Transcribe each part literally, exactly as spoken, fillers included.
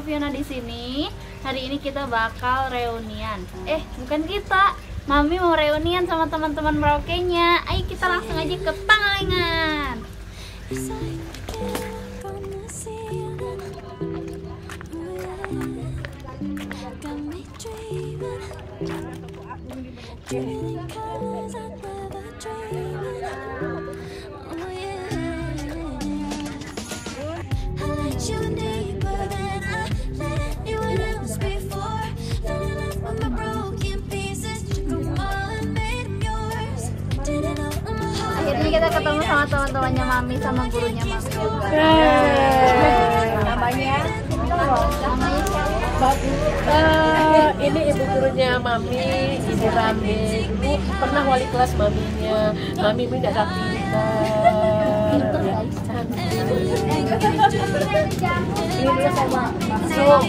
Fiona di sini. Hari ini kita bakal reunian. Eh, bukan kita. Mami mau reunian sama teman-teman Merauke-nya. Ayo kita langsung aja ke Pangalengan. Akhirnya kita ketemu sama teman-temannya Mami sama gurunya Mami juga. Namanya? Namanya siapa? Uh, ini ibu gurunya Mami, Ibu Rame. Ibu pernah wali kelas Maminya. Mami ini tidak pintar. Ini sama Bakung.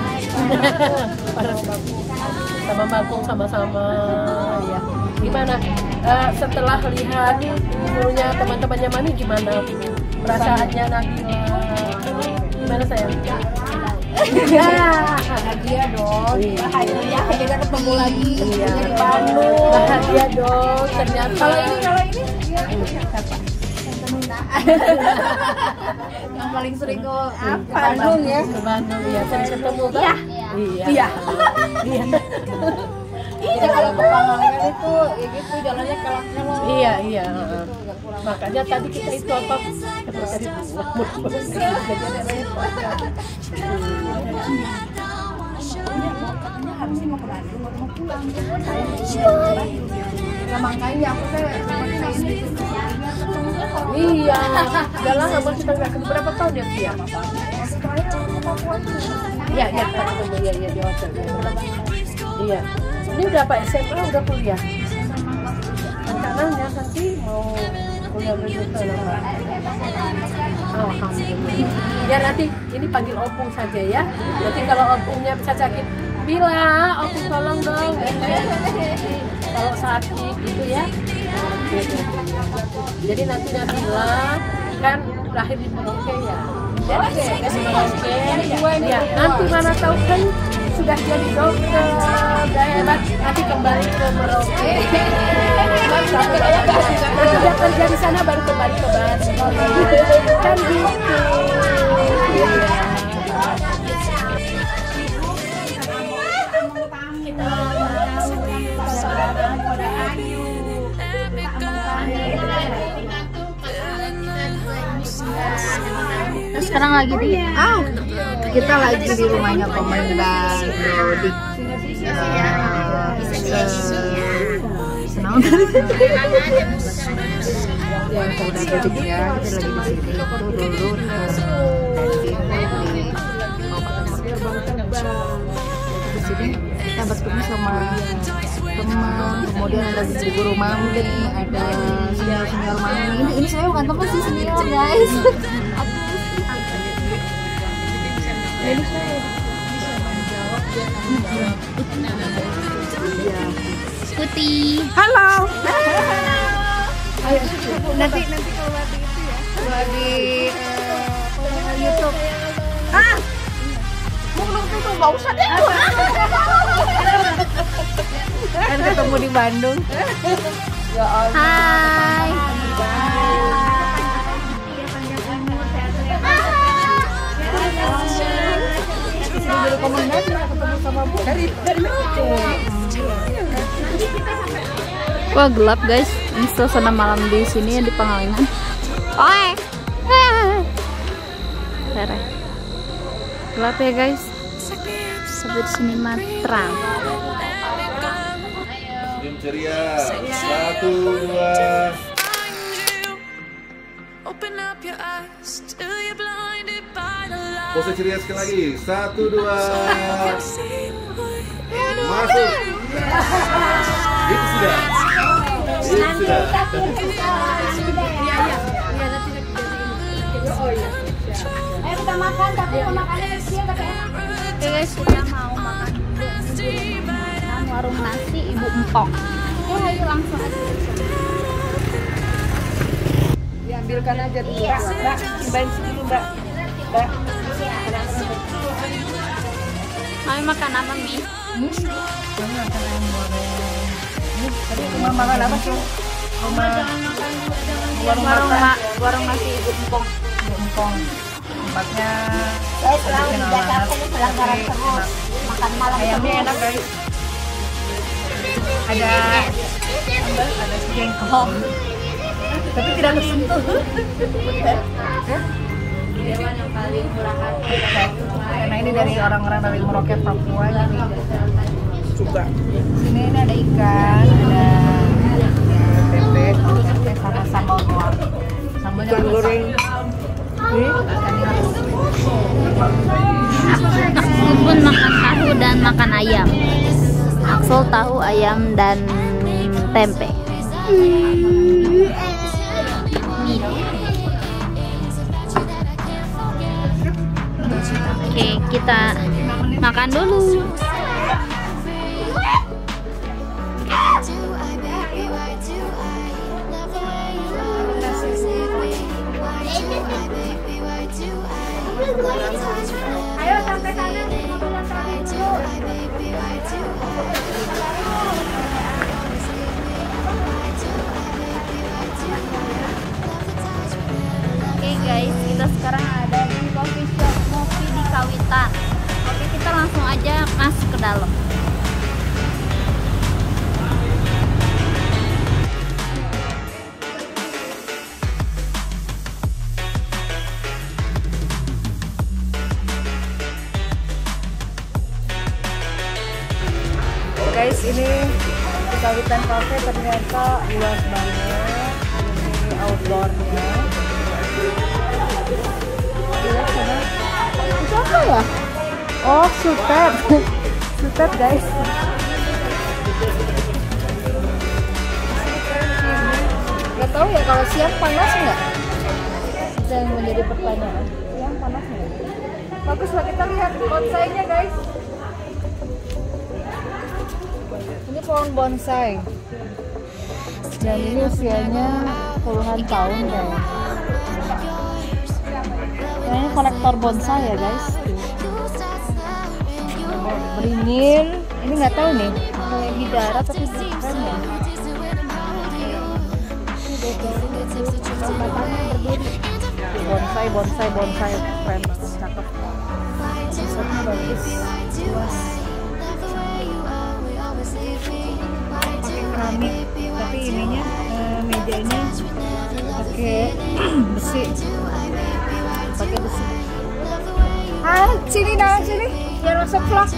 Sama Bakung sama-sama ya. Gimana? Uh, setelah lihat gurunya teman-temannya Mami gimana perasaannya Nabila? Gimana sayang? Ya, bahagia dong. Bahagia akhirnya ketemu lagi. Iya. Di Bandung. Bahagia dong. Ternyata. Kalau ini kalau ini dia siapa? Yang paling sering ke Bandung ya? Ke Bandung ya. Sering ketemu kan? Iya. Iya. Iya. Iya kalau ke Pangalengan itu ya gitu jalannya kelak-kelok. Iya iya. Makanya tadi kita itu apa? Kita tadi harusnya mau ke Bandung mau pulang. Nah, makanya aku tuh iya. Udah lama kita nggak ketemu berapa tahun ya Tia? Iya iya ketemu ya ya di hotel. Iya. Ini udah apa S M A udah kuliah? Rencananya nanti mau kuliah berjuta apa? Alhamdulillah. Ya nanti ini panggil opung saja ya. Nanti kalau opungnya bisa sakit, Bila, opung tolong dong. Kalau sakit gitu ya. Jadi nanti Nabila kan lahir di Merauke ya. Jadi di Merauke. Ya nanti mana tahu kan sudah jadi dokter, udah hebat, nanti kembali ke Merauke. Nanti dia kerja di sana baru kembali ke Bandung. Kan gitu. Sekarang lagi di ah, kita lagi di rumahnya Komandan Yodik. Senang tadi. Ya, udah Yodik ya, kita lagi di sini. Itu dulu di di sini kita bertemu sama teman, kemudian ada guru Mami, ada senior-senior Mami. Ini, ini saya bukan teman sih, senior guys. Jadi saya bisa menjawab dia Putih. halo. Ayo, nanti nanti kalau lagi itu ya, kalau di uh, YouTube. Ah, belum tuh nggak usah deh. Kan ketemu di Bandung. Hai. Guru Komandan ketemu sama Bu dari dari Wah gelap guys, ini suasana malam di sini di Pangalengan. Oe, Tere. Gelap ya guys. Sampai di sini mah terang. Senyum ceria, satu dua. Pose ceria sekali lagi, satu dua. Masuk. Itu sudah. Itu sudah. Ayo kita makan, tapi makannya kecil tapi enak. Oke guys, kita mau makan di warung nasi Ibu Empok. Ya ayo langsung aja. Diambilkan aja dulu, Mbak. Timbain dulu, Mbak. Mbak. Mami makan apa, Mi? Ini jangan makan ayam goreng. Ini tadi rumah makan apa sih? Rumah Warung warung, ma warung nasi Ibu Empong. Empong. Tempatnya Saya selalu di Jakarta ini pelanggaran terus. Makan malam ayamnya terus. enak guys. Ada sambal, ada jengkol. Tapi tidak tersentuh. Dewan yang paling murah hati. Karena ini dari orang-orang dari Merauke, Papua. Jadi suka. Sini ini ada ikan, ada tempe, tempe sama sambal goa. Sambalnya ikan goreng. Aku pun makan tahu dan makan ayam. Axel tahu, ayam dan tempe. Oke, kita makan dulu. Ayo sampai sana. Oke guys, kita sekarang ada di coffee shop Ngopi di Kawitan. Oke, kita langsung aja masuk ke dalam. Guys, ini di Kawitan Cafe ternyata luas banget. Ini outdoornya. Lihat sana. Itu apa ya? Oh, sutet. Sutet guys. Gak tahu ya kalau siang panas nggak? Itu yang menjadi pertanyaan. Siang panas nggak? Bagus lah, kita lihat bonsainya guys. Ini pohon bonsai. Dan ini usianya puluhan tahun guys. Nah, ini kolektor bonsai ya guys. Beringin. Ini nggak tahu nih. Kayak di darat tapi bukan ya. Bonsai, bonsai, bonsai. Keren banget. Cakep. Besarnya bagus. Luas. Pakai keramik, tapi ininya eh, mejanya pakai besi, pakai besi. Ah, sini nah, sini, biar masuk vlog.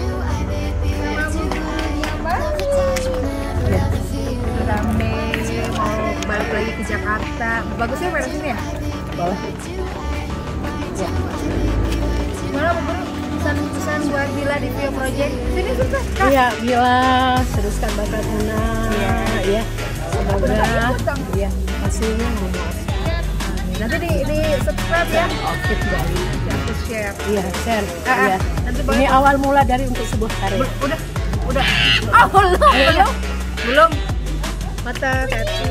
Ya, rame mau balik lagi ke Jakarta. Bagusnya pada sini ya? Boleh. Ya. Gimana Bu Guru? Pesan-pesan buat Bila di Vio Project. Sini sukses Kak. Iya, Bila teruskan bakat Una. Iya, ya. Semoga ya hasilnya ngomong. Nanti di, di subscribe ya. Oke, dari Aku share. iya, share. Ah, ah. Iya. Nanti Ini boleh. awal mula dari untuk sebuah karya. Bel- udah, udah. Oh, belum, belum, belum. Mata kaki.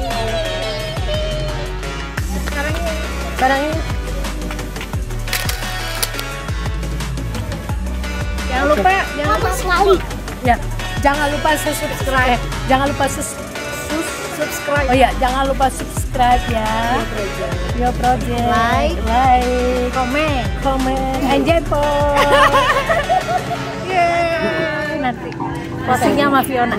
Sekarang ini. Sekarang ini Jangan lupa, jangan lupa sekali. ya, jangan lupa subscribe. Eh, jangan lupa sus, sus, subscribe. oh ya, jangan lupa subscribe ya. Your project. Like. like, Komen. comment, and jempol. Yeay. Nanti postingnya sama Fiona.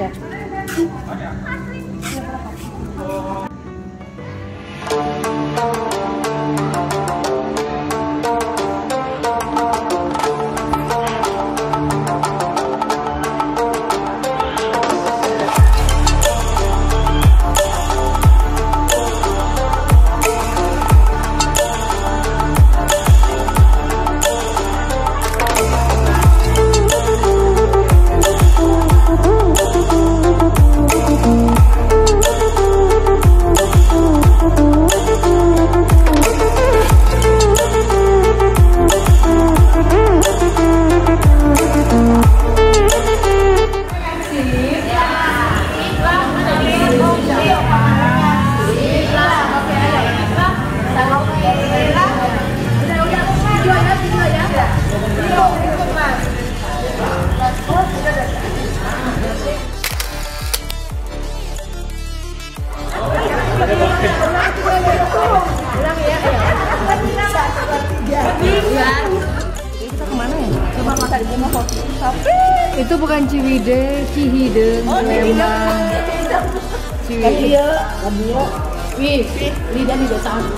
Itu bukan Ciwidey, Cihideng. Oh, memang. Ciwidey. Iya, Abio. Wih, lidah lidah satu.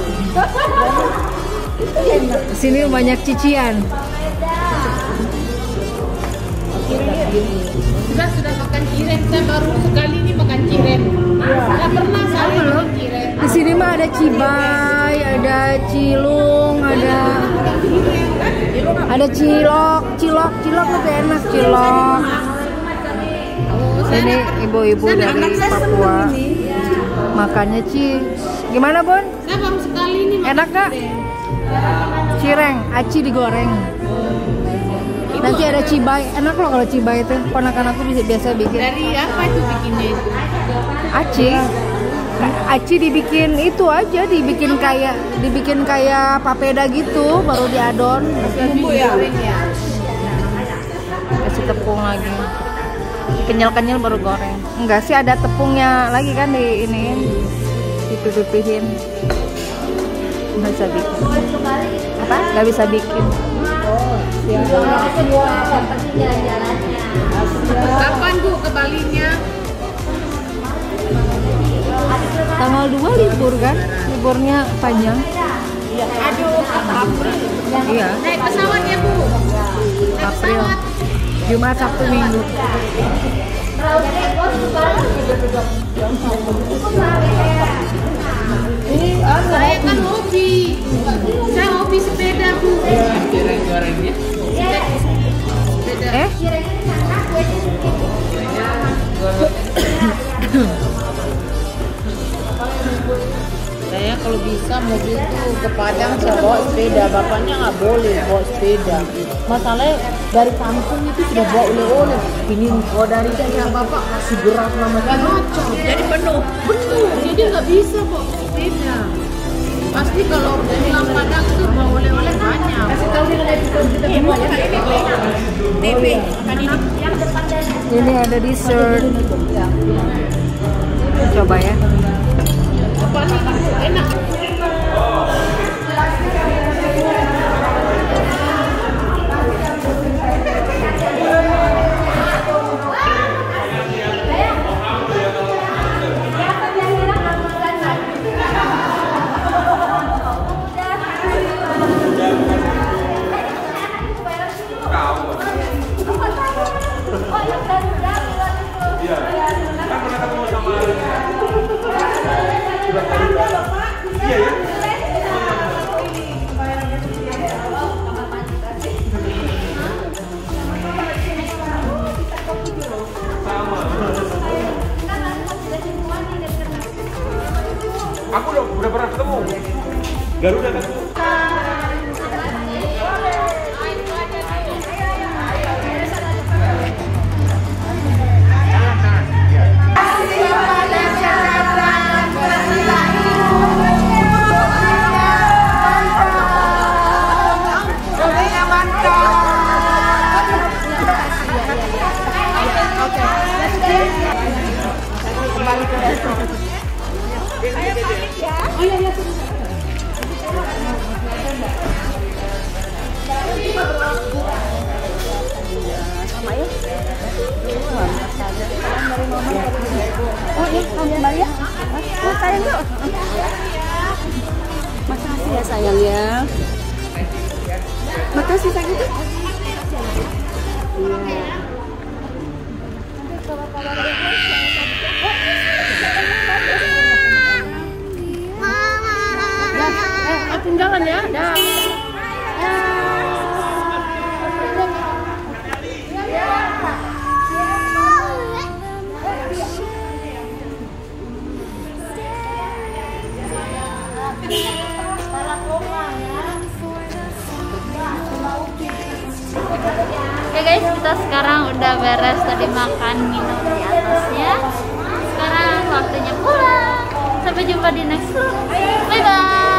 Di sini banyak cician. Sudah sudah makan cireng, saya baru sekali ini makan cireng. Nggak pernah saya makan cireng. Di sini mah ada cibay, ada cilung, ada ada cilok, cilok, cilok lebih enak cilok. Ini ibu-ibu dari Papua. Makannya ci, gimana Bun? Saya baru sekali ini makan. Enak gak? Cireng, aci digoreng. Nanti ada cibay, enak loh kalau cibay itu. Ponakan aku bisa biasa bikin. Dari apa itu bikinnya itu? Aci, aci dibikin itu aja, dibikin kayak dibikin kayak papeda gitu, baru diadon. Bumbu ya? Kasih tepung lagi. Kenyal-kenyal baru goreng. Enggak sih, ada tepungnya lagi kan di ini, dipipihin. Nggak bisa bikin. Apa? Nggak bisa bikin. Kapan Bu ke Balinya? Tanggal dua libur kan? Liburnya panjang. Aduh, April. Iya. Naik pesawat ya Bu? Naik April. pesawat. Jumat, Sabtu, Minggu. Saya kan hobi. Saya hobi sepeda Bu. Goreng-gorengnya. Sepeda. Eh? Saya kalau bisa mobil tuh ke Padang saya bawa sepeda, bapaknya nggak boleh bawa sepeda. Masalahnya dari kampung itu sudah bawa oleh-oleh. Ini kalau dari saya bapak masih berat lama Cocok. Jadi penuh. Penuh. Jadi nggak bisa bawa sepeda. Pasti kalau pulang Padang tuh bawa oleh-oleh banyak. Kasih tahu di episode kita semua ya. T V. Ini ada dessert. Coba ya. Paling enak. Aku udah, udah pernah ketemu Garuda kan? Oh iya, kembali ya. Oh, sayang yuk. Makasih ya sayang ya. Makasih sayang itu. Eh, tinggalan ya. Dah. Oke guys, kita sekarang udah beres tadi makan minum di atasnya. Sekarang waktunya pulang. Sampai jumpa di next vlog. Bye bye.